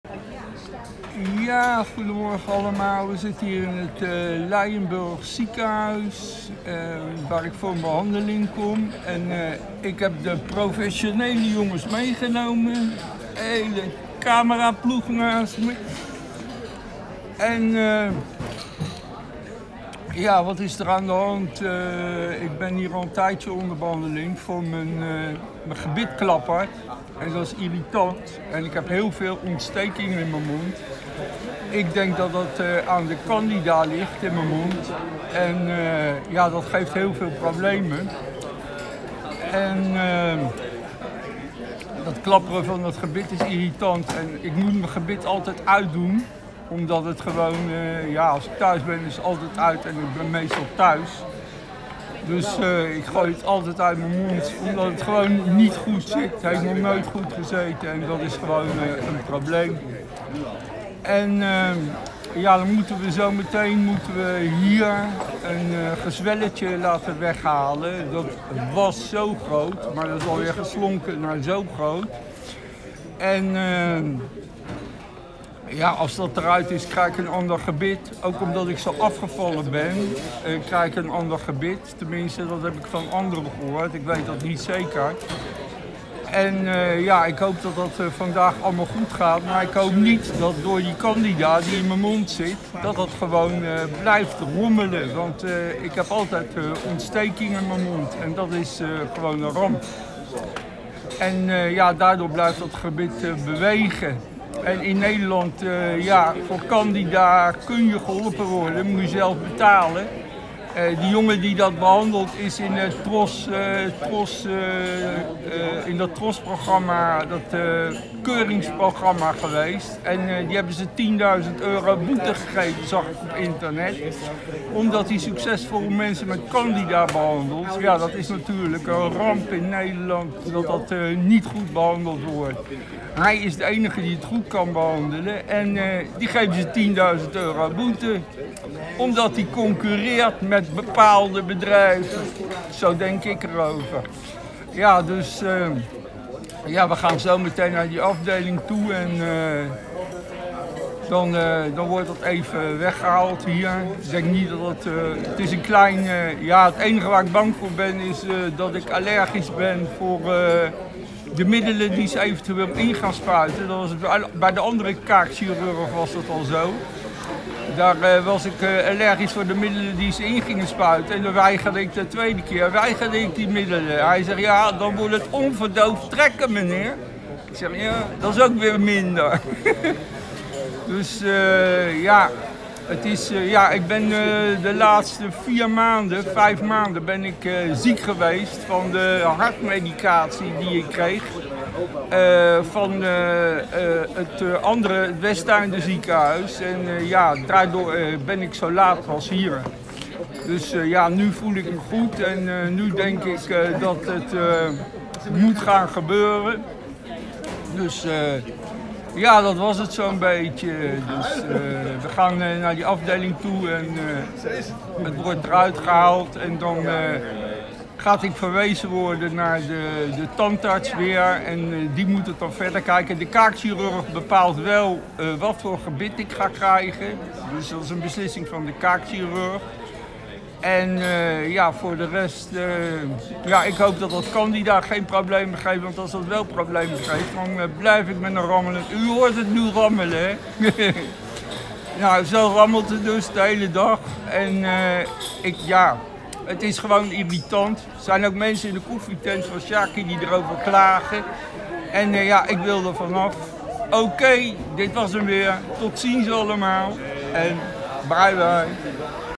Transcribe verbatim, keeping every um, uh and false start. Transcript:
Ja, goedemorgen allemaal. We zitten hier in het uh, Leijenburg ziekenhuis, uh, waar ik voor een behandeling kom. En uh, ik heb de professionele jongens meegenomen. Hele cameraploeg naast me. En uh, ja, wat is er aan de hand? Uh, ik ben hier al een tijdje onder behandeling voor mijn, uh, mijn gebitklapper. En dat is irritant. En ik heb heel veel ontstekingen in mijn mond. Ik denk dat dat uh, aan de candida ligt in mijn mond. En uh, ja, dat geeft heel veel problemen. En uh, dat klapperen van dat gebit is irritant. En ik moet mijn gebit altijd uitdoen. Omdat het gewoon, uh, ja, als ik thuis ben is het altijd uit en ik ben meestal thuis. Dus uh, ik gooi het altijd uit mijn mond, omdat het gewoon niet goed zit. Het heeft nog nooit goed gezeten en dat is gewoon uh, een probleem. En uh, ja, dan moeten we zo meteen moeten we hier een uh, gezwelletje laten weghalen. Dat was zo groot, maar dat is alweer geslonken naar zo groot. En uh, ja, als dat eruit is, krijg ik een ander gebit. Ook omdat ik zo afgevallen ben, uh, krijg ik een ander gebit. Tenminste, dat heb ik van anderen gehoord. Ik weet dat niet zeker. En uh, ja, ik hoop dat dat uh, vandaag allemaal goed gaat. Maar ik hoop niet dat door die candida die in mijn mond zit, dat dat gewoon uh, blijft rommelen. Want uh, ik heb altijd uh, ontsteking in mijn mond. En dat is uh, gewoon een ramp. En uh, ja, daardoor blijft dat gebit uh, bewegen. En in Nederland, uh, ja, voor candida kun je geholpen worden, moet je zelf betalen. Uh, die jongen die dat behandelt is in het TROS, uh, TROS, uh, uh, in dat TROS-programma, dat uh, keuringsprogramma geweest. En uh, die hebben ze tienduizend euro boete gegeven, zag ik op internet. Omdat hij succesvol mensen met candida behandelt. Ja, dat is natuurlijk een ramp in Nederland dat dat uh, niet goed behandeld wordt. Hij is de enige die het goed kan behandelen en uh, die geven ze tienduizend euro boete. Omdat hij concurreert met bepaalde bedrijven. Zo denk ik erover. Ja, dus uh, ja, we gaan zo meteen naar die afdeling toe en uh, dan, uh, dan wordt dat even weggehaald hier. Ik denk niet dat het, uh, het is een klein, uh, ja, het enige waar ik bang voor ben is uh, dat ik allergisch ben voor uh, de middelen die ze eventueel in gaan spuiten. Dat was bij de andere kaakchirurg was dat al zo. Daar uh, was ik uh, allergisch voor de middelen die ze in gingen spuiten. En dan weigerde ik de tweede keer, weigerde ik die middelen. Hij zegt, ja, dan wordt het onverdoofd trekken, meneer. Ik zeg, ja, dat is ook weer minder. Dus uh, ja, het is, uh, ja, ik ben uh, de laatste vier maanden, vijf maanden ben ik uh, ziek geweest van de hartmedicatie die ik kreeg. Uh, van uh, uh, het uh, andere, het Westeinde ziekenhuis. En uh, ja, daardoor uh, ben ik zo laat als hier. Dus uh, ja, nu voel ik me goed en uh, nu denk ik uh, dat het uh, moet gaan gebeuren. Dus uh, ja, dat was het zo'n beetje. Dus uh, we gaan uh, naar die afdeling toe en uh, het wordt eruit gehaald en dan uh, gaat ik verwezen worden naar de, de tandarts weer en uh, die moet het dan verder kijken. De kaakchirurg bepaalt wel uh, wat voor gebit ik ga krijgen. Dus dat is een beslissing van de kaakchirurg. En uh, ja, voor de rest, uh, ja, ik hoop dat dat candida geen problemen geeft, want als dat wel problemen geeft, dan uh, blijf ik met een rammelen. U hoort het nu rammelen, hè? Nou, zo rammelt het dus de hele dag. En uh, ik, ja, het is gewoon irritant. Er zijn ook mensen in de koffietent van Sjaki die erover klagen. En uh, ja, ik wil er vanaf. Oké, okay, dit was hem weer. Tot ziens allemaal. En bye bye.